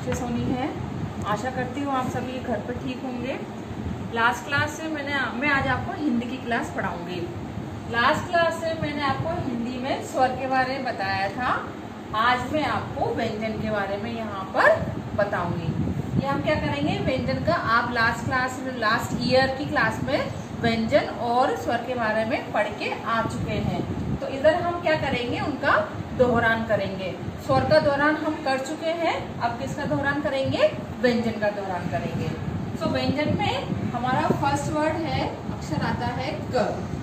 नमस्ते सोनी है। आशा करती हूँ आप सभी घर पर ठीक होंगे। लास्ट क्लास से मैं आज आपको हिंदी की क्लास पढ़ाऊंगी। लास्ट क्लास से मैंने आपको हिंदी में स्वर के बारे में बताया था। आज मैं आपको व्यंजन के बारे में यहाँ पर बताऊंगी। ये हम क्या करेंगे, व्यंजन का आप लास्ट ईयर की क्लास में व्यंजन और स्वर के बारे में पढ़ के आ चुके हैं। तो इधर हम क्या करेंगे, उनका दोहरान करेंगे। स्वर का दोहरान हम कर चुके हैं, अब किसका दोहरान करेंगे, व्यंजन का दोहरान करेंगे। सो व्यंजन में हमारा फर्स्ट वर्ड है, अक्षर आता है क।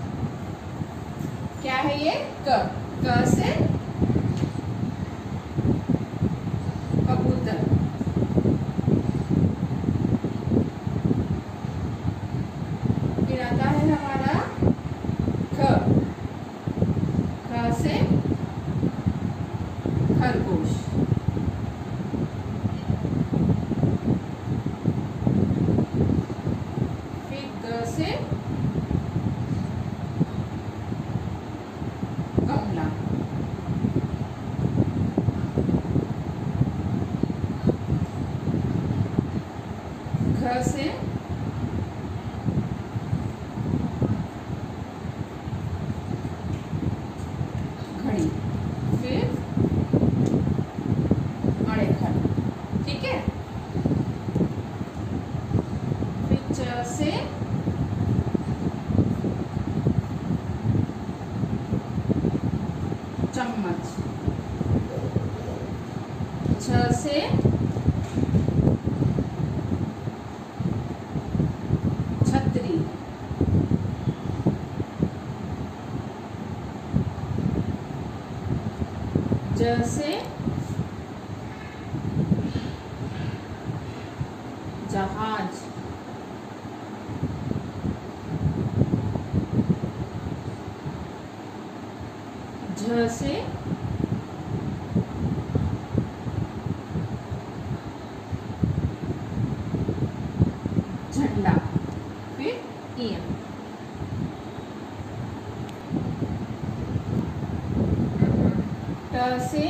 क्या है ये, क। क से कबूतर। फिर आता है हमारा ख। ख से खरगोश। फिर ग से गमला। घ से घड़ी। फिर अड़ेखर, ठीक है। फिर च से चम्मच। छ से छतरी। ज से जहाज। झ से झंडा। फिर इया। ट से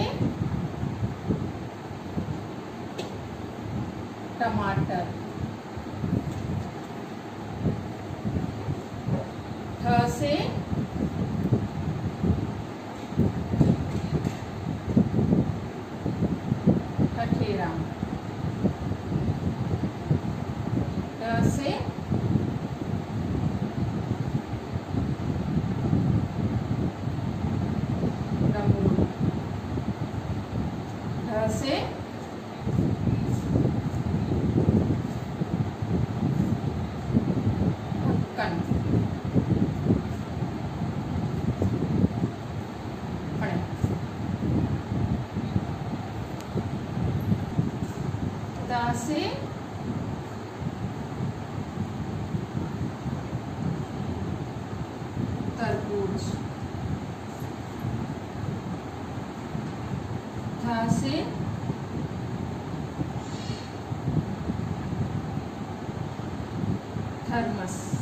टमाटर। ठ से ठठेरा। ट से डमरू। ढ से ढक्कन। पढ़े। ता से तरबूज। था से थर्मस।